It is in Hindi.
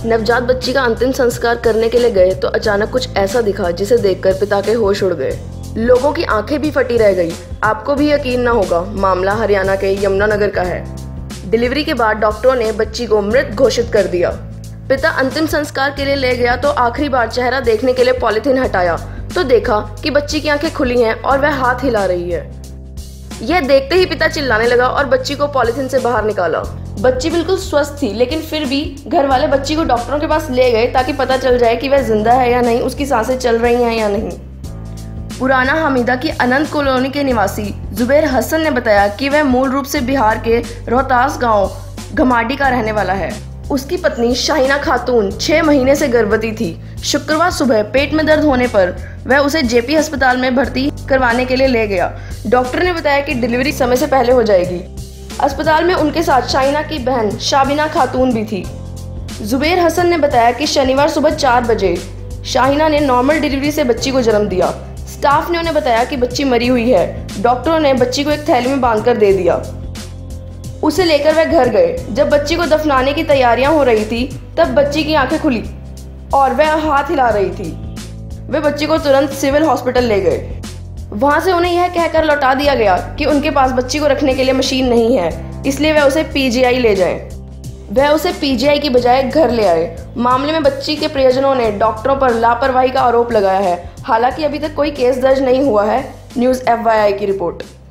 नवजात बच्ची का अंतिम संस्कार करने के लिए गए तो अचानक कुछ ऐसा दिखा जिसे देखकर पिता के होश उड़ गए। लोगों की आंखें भी फटी रह गई। आपको भी यकीन ना होगा, मामला हरियाणा के यमुनानगर का है। डिलीवरी के बाद डॉक्टरों ने बच्ची को मृत घोषित कर दिया। पिता अंतिम संस्कार के लिए ले गया तो आखिरी बार चेहरा देखने के लिए पॉलिथीन हटाया तो देखा कि बच्ची की आंखें खुली हैं और वह हाथ हिला रही है। यह देखते ही पिता चिल्लाने लगा और बच्ची को पॉलिथीन से बाहर निकाला। बच्ची बिल्कुल स्वस्थ थी, लेकिन फिर भी घर वाले बच्ची को डॉक्टरों के पास ले गए ताकि पता चल जाए कि वह जिंदा है या नहीं, उसकी सांसें चल रही हैं या नहीं। पुराना हमीदा की अनंत कॉलोनी के निवासी जुबैर हसन ने बताया कि वह मूल रूप से बिहार के रोहतास गांव घमाडी का रहने वाला है। उसकी पत्नी शाहिना खातून 6 महीने से गर्भवती थी। शुक्रवार सुबह पेट में दर्द होने पर वह उसे जेपी अस्पताल में भर्ती करवाने के लिए ले गया। डॉक्टर ने बताया कि डिलीवरी समय से पहले हो जाएगी। अस्पताल में उनके साथ शाहिना की बहन शाबिना खातून भी थी। जुबैर हसन ने बताया कि शनिवार सुबह 4 बजे शाहिना ने नॉर्मल डिलीवरी से बच्ची को जन्म दिया। स्टाफ ने उन्हें बताया कि बच्ची मरी हुई है। डॉक्टरों ने बच्ची को एक थैली में बांधकर दे दिया। उसे लेकर वह घर गए। जब बच्ची को दफनाने की तैयारियां हो रही थी तब बच्ची की आंखें खुली और वह हाथ हिला रही थी। वे बच्ची को तुरंत सिविल हॉस्पिटल ले गए। वहां से उन्हें यह कहकर लौटा दिया गया कि उनके पास बच्ची को रखने के लिए मशीन नहीं है, इसलिए वह उसे पीजीआई ले जाएं। वह उसे पीजीआई की बजाय घर ले आए। मामले में बच्ची के परिजनों ने डॉक्टरों पर लापरवाही का आरोप लगाया है। हालांकि अभी तक कोई केस दर्ज नहीं हुआ है। न्यूज़ FYI की रिपोर्ट।